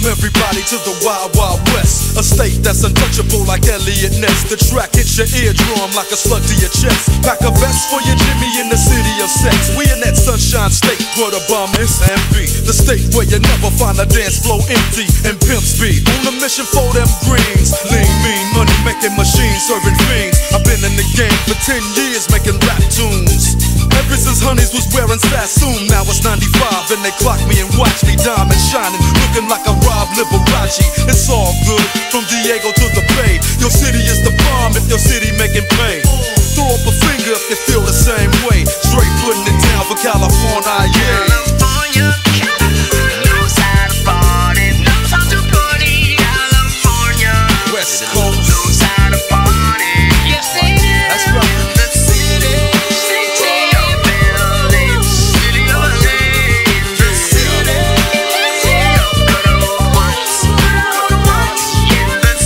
Welcome everybody to the Wild Wild West, a state that's untouchable like Elliot Ness. The track hits your eardrum like a slug to your chest. Pack a vest for your Jimmy in the city of sex. We in that sunshine state where the bomb is and be. The state where you never find a dance floor empty and pimp speed. On a mission for them greens. Lean, mean, money making machines serving fiends. I've been in the game for 10 years making rap tunes. Ever since Honeys was wearing Sassoon. Now it's 95 and they clock me and watch me diamond shining, looking like a Rob Liberace. It's all good from Diego to the Bay. Your city is the bomb if your city making pay. Throw up a finger if you feel the same way. Straight putting it down for California, yeah. California, California knows how to party, knows how to party. California, West Coast knows how to party. Yes, they do. That's right. The city of LA, city of LA, the city of good old whites, in the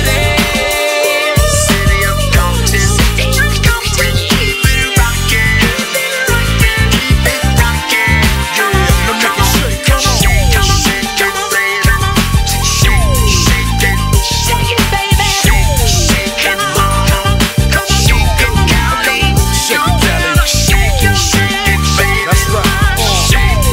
city of Compton. Keep it rockin', keep it rockin'. Now make it shake, come on. Shake it, baby. Shake it, baby. Shake it, mama. Shake it, Cali. Shake it, Cali. Shake it, baby. That's right. Shake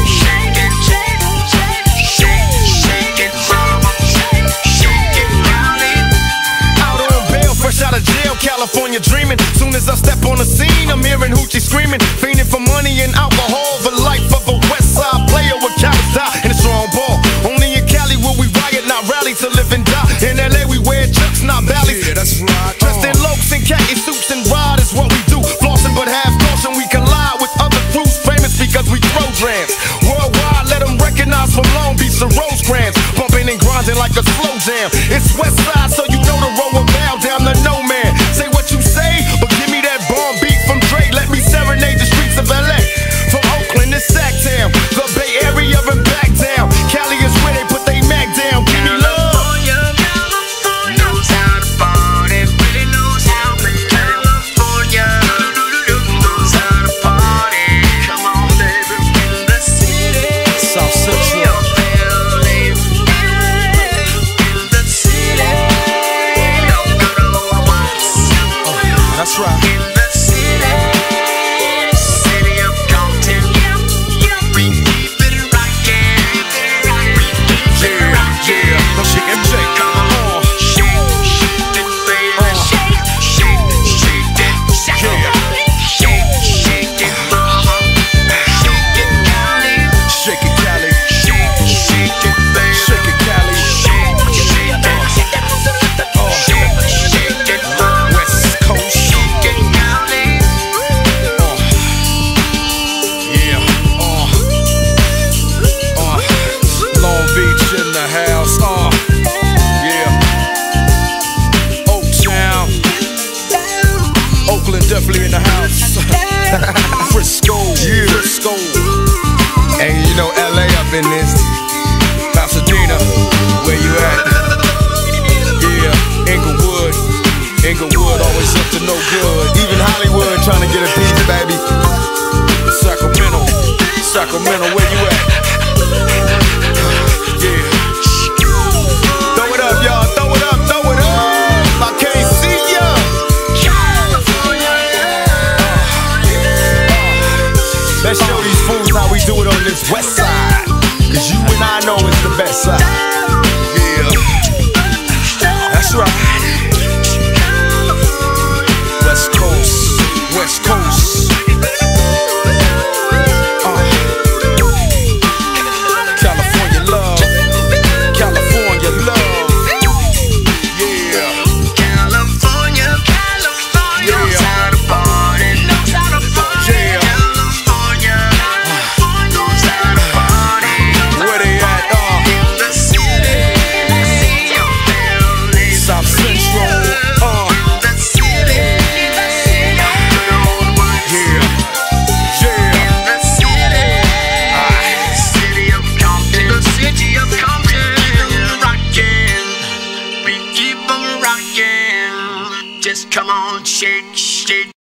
it, mama. Shake it, Cali. Out on bail, fresh out of jail, California dreaming. Soon as I step on the scene, I'm hearing hoochie screaming, fiending for money and alcohol. The life of a West Side player with Cali style and a strong ball. Only in Cali will we riot, not rally to live and die. In LA we wear chucks, not valleys. Yeah, that's right. Dressed in lokes and khaki suits and ride is what we do. Flossing but half caution, we collide with other crews famous because we throw drams. Worldwide, let them recognize from Long Beach to Rosecrans. Bumping and grinding like a slow jam. It's West Side, so you know the road will bow down to no man. Say what you say, but give me that bomb beat from Dre. Let me serenade the streets of LA. From Oakland to Sacktown, the Bay Area and back down. Cali is where they put they mag down. Give me love. California knows how to party, really knows how. California knows how to party. Come on, baby, in the city South Central. of LA, in the city of good old whites, That's right. in the city of Compton. We keep it rockin', we keep it rockin'. Now shake and shake. Come on, shake it, baby. Shake it, mama. Shake it, Cali. Shake it, Cali. Shake it, baby. Shake it, Cali. Shake it, mama. West Coast. Shake it, Cali. Yeah. Long Beach in the house. Yeah. Oaktown. Oakland definitely in the house. Frisco. Yeah. Frisco. And you know LA up in this. Pasadena. Where you at? Yeah. Inglewood. Inglewood always up to no good. Even Hollywood trying to get a piece, baby. Sacramento. Sacramento, where you at? Yeah. Throw it up, y'all. Throw it up. Throw it up. I can't see ya. California. Let's show these fools how we do it on this West Side. Cause you and I know it's the best side. Yeah. That's right. West Coast. West Coast. California love. California love. Yeah. California knows how to party, knows how to party. Yeah. California knows how to party. Where they at? In the city of LA, South Central. in the city of good old whites. Yeah. Yeah. In the city of Compton, the city of Compton. Rockin', we keep 'em rockin'. Just come on, shake, shake.